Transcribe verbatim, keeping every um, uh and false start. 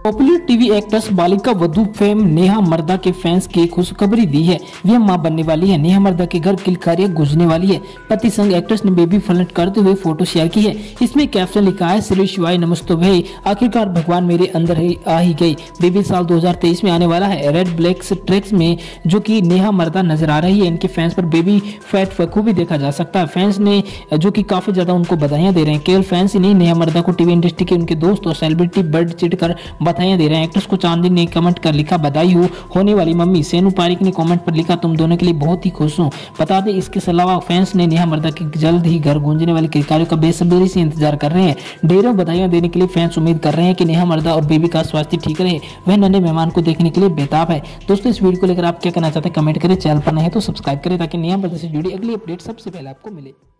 Popular TV actress Balika Vadhu fame Neha मर्दा के fans की खुशखबरी दी है। वह मां बनने वाली है। नेहा मर्दा के घर किलकारियां गुजरने वाली है। पति संग एक्ट्रेस ने बेबी फ्लर्ट करते हुए फोटो शेयर की है। इसमें कैप्शन लिखा है, श्री शिवाय नमस्ते भाई, आखिरकार भगवान मेरे अंदर ही आ ही गई। बेबी साल दो हज़ार तेईस में आने वाला है। रेड ब्लैक ट्रैक्स में जो कि नेहा मर्दा नजर आ रही है, इनके फैंस पर बेबी फैट भी देखा जा सकता है। फैंस ने जो कि काफी ज्यादा उनको बधाइयां दे रहे हैं। केवल फैंस ही नहीं, नेहा मर्दा को टीवी इंडस्ट्री के उनके दोस्त और सेलिब्रिटी बर्ड चिट कर बधाइयां दे रहे हैं। एक्ट्रेस को चांदी ने कमेंट कर लिखा, बधाई हो होने वाली मम्मी। सेनू पारिक ने कमेंट पर लिखा, तुम दोनों के लिए बहुत ही खुश हूं। बता दें, इसके अलावा फैंस ने नेहा मर्दा के जल्द ही घर गूंजने वाले किलकारियों का बेसब्री से इंतजार कर रहे हैं। ढेरों बधाइयां देने के लिए फैंस उम्मीद कर रहे हैं कि नेहा मर्दा और बेबी का स्वास्थ्य ठीक रहे। वह नन्हे मेहमान को देखने के लिए बेताब है। दोस्तों, इस वीडियो को लेकर आप क्या कहना चाहते हैं कमेंट करें। चैनल पर नए हैं तो सब्सक्राइब करें ताकि नेहा मर्दा से जुड़ी अगली अपडेट सबसे पहले आपको मिले।